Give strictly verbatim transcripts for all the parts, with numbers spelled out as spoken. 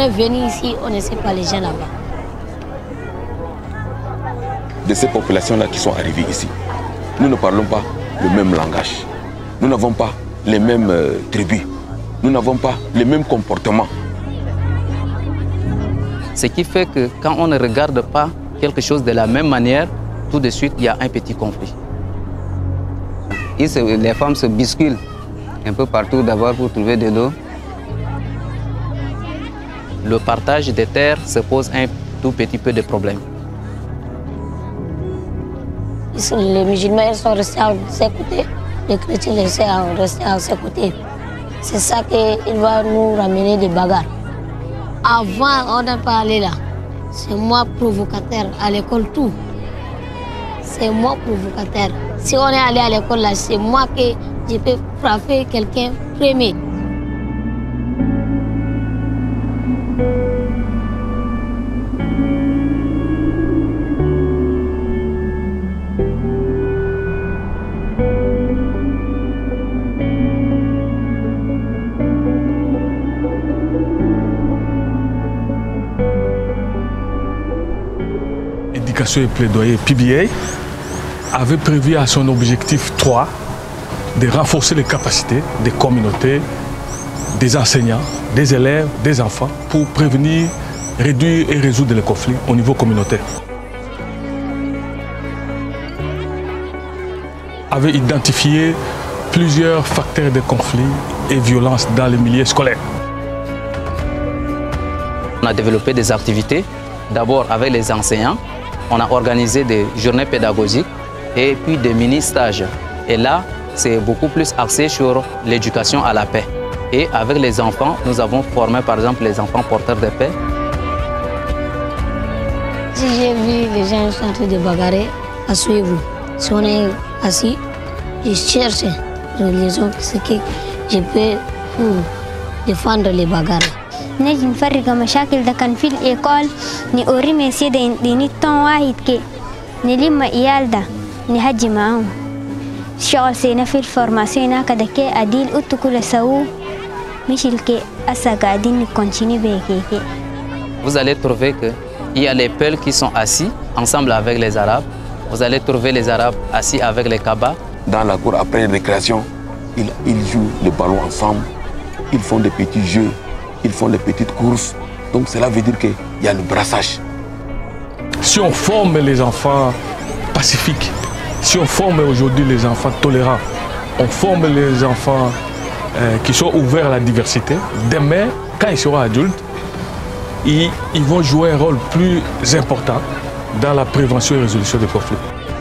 est venu ici, on ne sait pas les gens là-bas. De ces populations-là qui sont arrivées ici, nous ne parlons pas le même langage. Nous n'avons pas les mêmes euh, tribus. Nous n'avons pas les mêmes comportements. Ce qui fait que quand on ne regarde pas quelque chose de la même manière, tout de suite, il y a un petit conflit. Et les femmes se bousculent un peu partout d'abord pour trouver de l'eau. Le partage des terres se pose un tout petit peu de problème. Les musulmans ils sont restés à ses côtés, les chrétiens ils sont restés à ses côtés. C'est ça qu'il va nous ramener des bagarres. Avant, on n'a pas allé là. C'est moi provocateur à l'école, tout. C'est moi provocateur. Si on est allé à l'école là, c'est moi que je peux frapper quelqu'un premier. Éducation et plaidoyer, P B A, avait prévu à son objectif trois de renforcer les capacités des communautés, des enseignants, des élèves, des enfants pour prévenir, réduire et résoudre les conflits au niveau communautaire. Avait identifié plusieurs facteurs de conflits et violences dans les milieux scolaires. On a développé des activités, d'abord avec les enseignants. On a organisé des journées pédagogiques et puis des mini-stages. Et là, c'est beaucoup plus axé sur l'éducation à la paix. Et avec les enfants, nous avons formé par exemple les enfants porteurs de paix. Si j'ai vu les gens en train de bagarrer, à suivre. Si on est assis, je cherche une raison, ce que je peux pour défendre les bagarres. نجي نفرق مشاكل ده كان في الإيكول نوري مسيدة يديني طن واحد كي نلم إيال ده نهجي معهم شغل سينا في الفورماسيون هكذا كي أديل أتو كل سوو مش الكي أسا قاعدين نكونتيني بيكي كي. Vous allez trouver qu'il y a les Peuls qui sont assis ensemble avec les Arabes. Vous allez trouver les Arabes assis avec les Kabas. Dans la cour, après les récréations, ils, ils jouent le ballon ensemble. Ils font des petits jeux. Ils font des petites courses. Donc cela veut dire qu'il y a le brassage. Si on forme les enfants pacifiques, si on forme aujourd'hui les enfants tolérants, on forme les enfants euh, qui sont ouverts à la diversité, demain, quand ils seront adultes, ils, ils vont jouer un rôle plus important dans la prévention et résolution des conflits.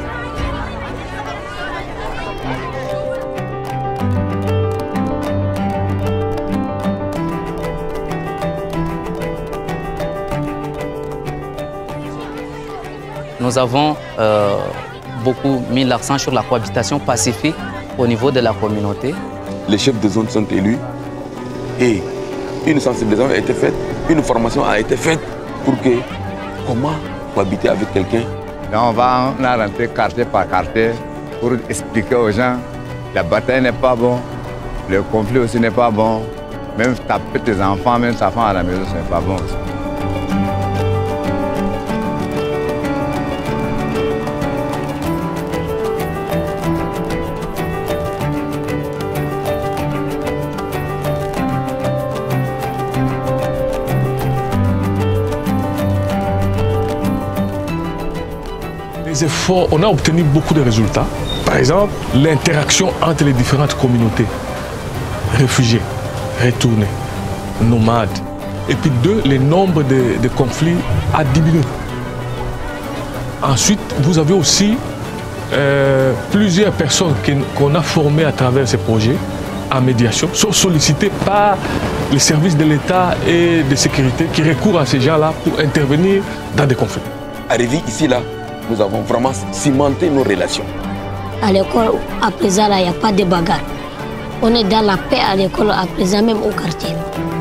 Nous avons euh, beaucoup mis l'accent sur la cohabitation pacifique au niveau de la communauté. Les chefs de zone sont élus et une sensibilisation a été faite, une formation a été faite pour que comment cohabiter avec quelqu'un. Là, on va on a rentré quartier par quartier pour expliquer aux gens la bataille n'est pas bon, le conflit aussi n'est pas bon, même taper tes enfants, même ta femme à la maison, ce n'est pas bon aussi. Les efforts, on a obtenu beaucoup de résultats. Par exemple, l'interaction entre les différentes communautés, réfugiés, retournés, nomades. Et puis deux, le nombre de, de conflits a diminué. Ensuite, vous avez aussi euh, plusieurs personnes qu'on a formées à travers ces projets en médiation, sont sollicitées par les services de l'État et de sécurité qui recourent à ces gens-là pour intervenir dans des conflits. Arrivé ici, là, nous avons vraiment cimenté nos relations. À l'école, à présent, il n'y a pas de bagarre. On est dans la paix à l'école, à présent, même au quartier.